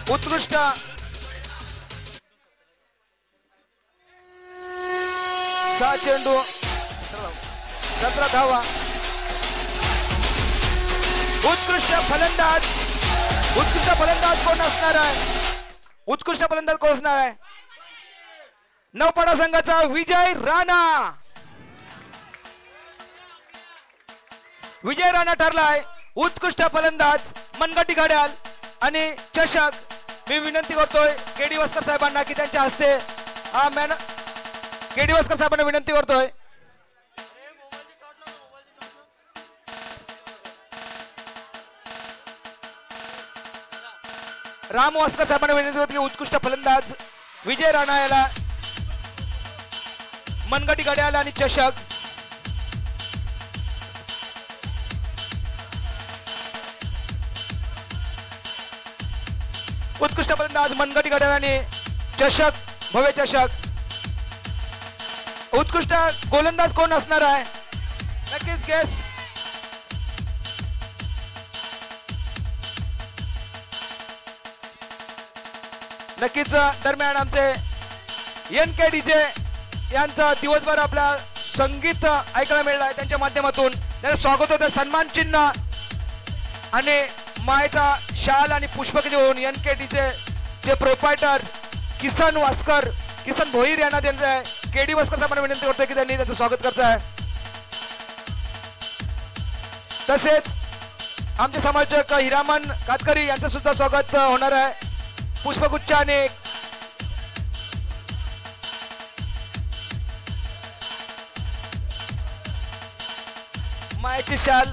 उत्कृष्ट 6 चेंडू 17 धावा. उत्कृष्ट फलंदाज कोण असणार आहे? उत्कृष्ट फलंदाज कोण असणार आहे? नौपाडा संघाचा विजय राणा. विजय राणा ठरलाय उत्कृष्ट फलंदाज. मनगटी घड्याळ आणि चषक. मी विनंती करतोय केडी वस्कर साहेबांना की त्यांच्या हस्ते हा केडी वस्कर साहेबांना विनंती करतोय. राम वस्कर साहेबांना विनंती करतो की उत्कृष्ट फलंदाज विजय राणा याला मनगटी घड्याळ आणि चषक. उत्कृष्ट फलंदाज मनगटी घड्याळ आणि चषक, भव्य चषक. उत्कृष्ट गोलंदाज कोण असणार आहे? नक्कीच गेस. नक्कीच दरम्यान आमचे NK DJ यांचा दिवसभर आपला संगीत ऐकायला मिळालं आहे. त्यांच्या माध्यमातून त्यांचं स्वागत होतं. सन्मान चिन्ह आणि मायेचा शाल आणि पुष्पक देऊन NK DJ चे प्रोपायटर किसन भोईर यांना त्यांचं आहे. KD वस्कर साहेबांना विनंती करतोय की त्यांनी त्यांचं स्वागत करत आहे. तसेच आमचे समालोचक हिरामन कातकरी यांचं सुद्धा स्वागत होणार आहे. पुष्पगुच्छ आणि मायेची शाल.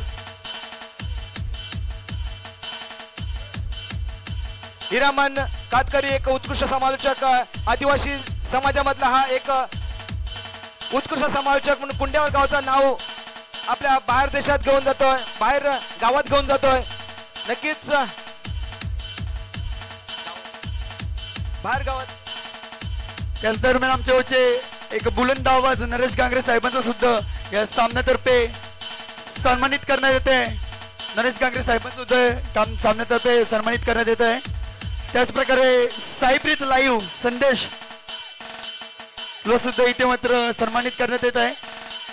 हिरामन कातकरी एक उत्कृष्ट समालोचक, आदिवासी समाजामधला हा एक उत्कृष्ट समालोचक म्हणून कुंडेवाल गावचं नाव आपल्या बाहेर देशात घेऊन जातोय, बाहेर गावात घेऊन जातोय. नक्कीच बाहेर गावात. त्याच दरम्यान आमच्या होते एक बुलंद आवाज नरेश गांगरे साहेबांचा सुद्धा या सामन्यातर्फे सन्मानित करण्यात येते. नरेश गांगरे साहेबांचं सुद्धा सामन्यातर्फे सन्मानित करण्यात येत आहे. त्याच प्रकारे साईप्रीत लाईव्ह संदेश लो सुद्धा इथे मात्र सन्मानित करण्यात येत आहे.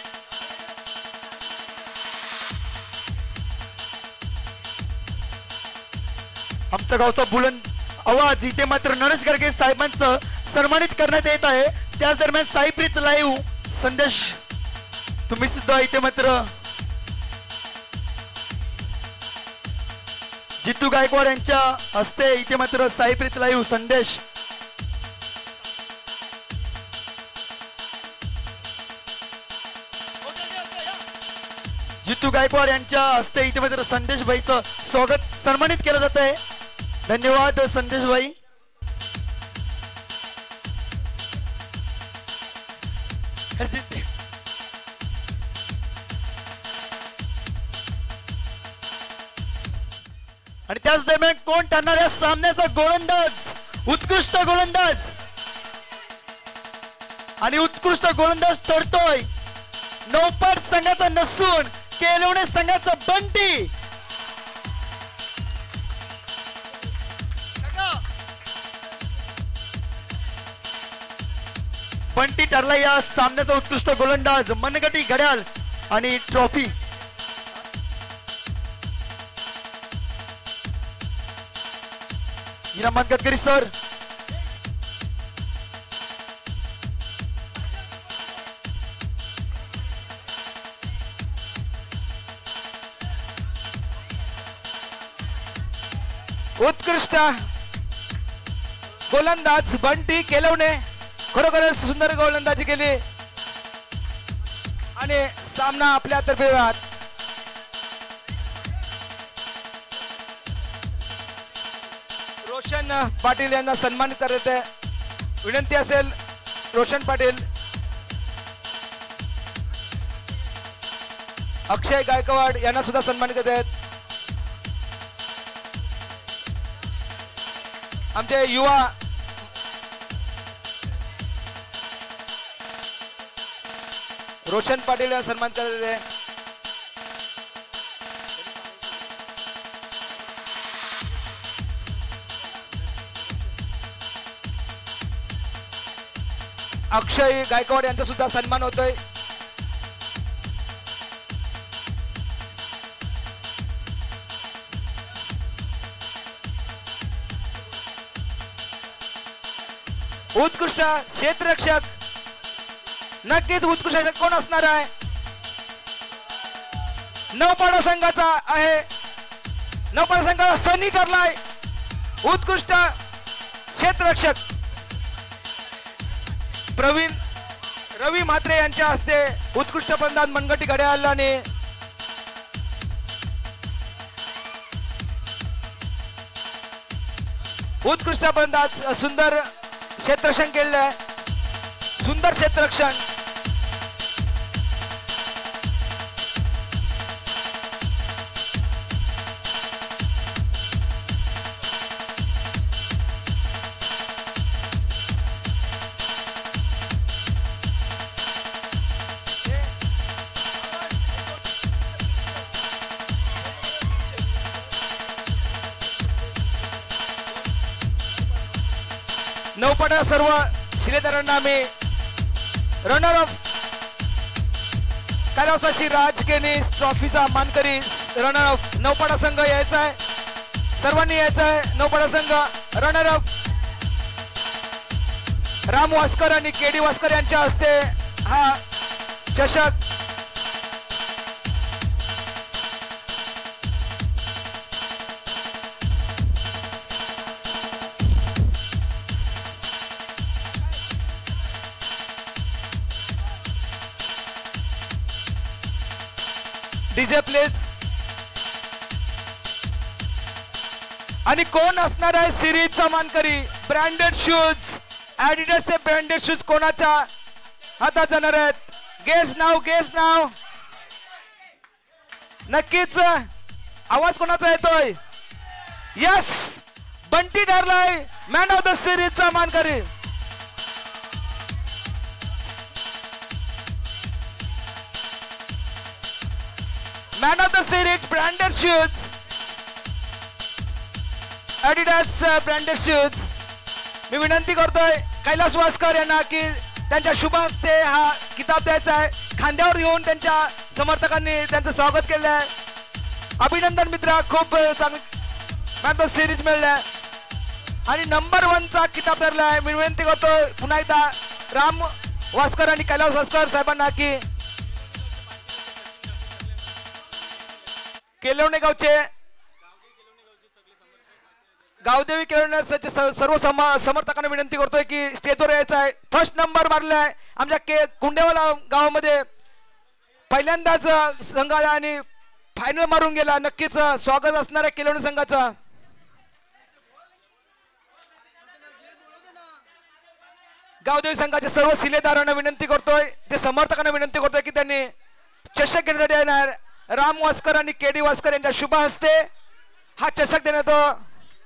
आमच्या गावचा बुलंद आवाज इथे मात्र नरेश गांगरे साहेबांचं सन्मानित करण्यात येत आहे. त्याच दरम्यान साईप्रीत लाईव्ह संदेश तुम्ही सुद्धा इथे मात्र जितू गायकवाड यांच्या हस्ते इथे मात्र साईप्रीत लाईव्ह संदेश जितू गायकवाड यांच्या हस्ते इथे मात्र संदेश भाईचं स्वागत सन्मानित केलं जात आहे. धन्यवाद संदेश भाई. आणि त्याच दरम्यान कोण ठरणार या सामन्याचा गोलंदाज? उत्कृष्ट गोलंदाज आणि उत्कृष्ट गोलंदाज ठरतोय नौपाड संघाचा नसून केलवणे संघाचा बंटी. बंटी ठरला या सामन्याचा उत्कृष्ट गोलंदाज. मनगटी घड्याळ आणि ट्रॉफी. हिरामन गडकरी सर. उत्कृष्ट गोलंदाज बंटी केलवणे खरोखरच सुंदर गोलंदाजी केली आणि सामना आपल्या तर्फे राहत. रोशन पाटील यांना सन्मानित करत आहे. विनंती असेल रोशन पाटील, अक्षय गायकवाड यांना सुद्धा सन्मानित करत आहेत. आमचे युवा रोशन पाटील यांना सन्मान करत आहे. अक्षय गायकवाड यांचा सुद्धा सन्मान होतोय. उत्कृष्ट क्षेत्ररक्षक, नक्कीच उत्कृष्ट कोण असणार आहे? नौपाडा संघाचा आहे. नौपाडा संघाचा सनी ठरलाय उत्कृष्ट क्षेत्ररक्षक. प्रवीण रवी म्हात्रे यांच्या हस्ते उत्कृष्ट फलंदाज मनगटी घड्याळाने उत्कृष्ट फलंदाज सुंदर क्षेत्ररक्षण केलं. सुंदर क्षेत्ररक्षण. नौपाडा सर्व शिलेदारांना मी रनर ऑफ कैलासाची राज केनी ट्रॉफीचा मानकरी रनर ऑफ नौपाडा संघ यायचा आहे. सर्वांनी यायचं आहे. नौपाडा संघ रनर ऑफ राम वास्कर आणि केडी वास्कर यांच्या हस्ते हा चषक डीजे प्लीज. आणि कोण असणार आहे सिरीजचा मानकरी? ब्रँडेड शूज, ॲडिडासचे ब्रँडेड शूज कोणाच्या हातात जाणार आहेत? गेस नाव, गेस नाव. नक्कीच आवाज कोणाचा येतोय? यस, बंटी ठरलाय मॅन ऑफ द सिरीजचा मानकरी. Man of the series branded shoes, adidas branded shoes. मी विनंती करतोय कैलास वास्कर यांना की त्यांच्या शुभ हस्ते हा किताब द्यायचा आहे. खांद्यावर घेऊन त्यांच्या समर्थकांनी त्यांचं स्वागत केलं आहे. अभिनंदन मित्रा, खूप चांगली मॅन ऑफ द सिरीज मिळालाय आणि नंबर 1 चा किताब धरलाय. मी विनंती करतोय पुन्हा एकदा राम वास्कर आणि कैलास वास्कर साहेबांना की केलवणे गावचे गावदेवी केलवण्याचे सर्व समर्थकांना विनंती करतोय की स्टेजवर यायचं आहे. फर्स्ट नंबर मारलाय आमच्या कुंडेवाला गावामध्ये पहिल्यांदाच संघाला आणि फायनल मारून गेला. नक्कीच स्वागत असणार आहे केलवणे संघाचा. गावदेवी संघाच्या सर्व शिलेदारांना विनंती करतोय, ते समर्थकांना विनंती करतोय की त्यांनी चषक घेण्यासाठी येणार. राम वास्कर आणि केडी वास्कर यांच्या शुभ हस्ते हा चषक देण्यात येतो.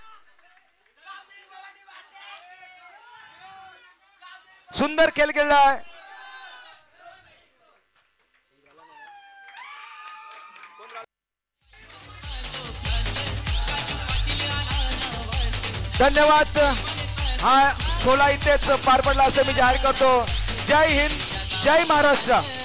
सुंदर खेळ खेळलाय. धन्यवाद. हा 16 इथेच पार पडला असं मी जाहीर करतो. जय हिंद, जय महाराष्ट्र.